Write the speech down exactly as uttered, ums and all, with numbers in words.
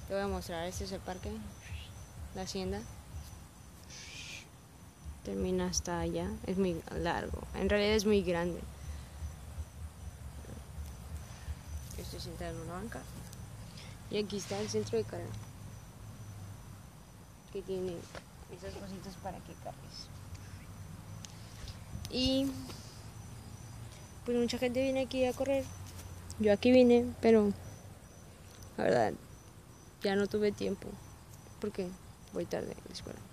Te voy a mostrar, este es el parque, la hacienda. Termina hasta allá, es muy largo, en realidad es muy grande. Estoy sentada en una banca. Y aquí está el centro de carga, que tiene esas cositas para que cargues. Y pues mucha gente viene aquí a correr. Yo aquí vine, pero la verdad ya no tuve tiempo porque voy tarde a la escuela.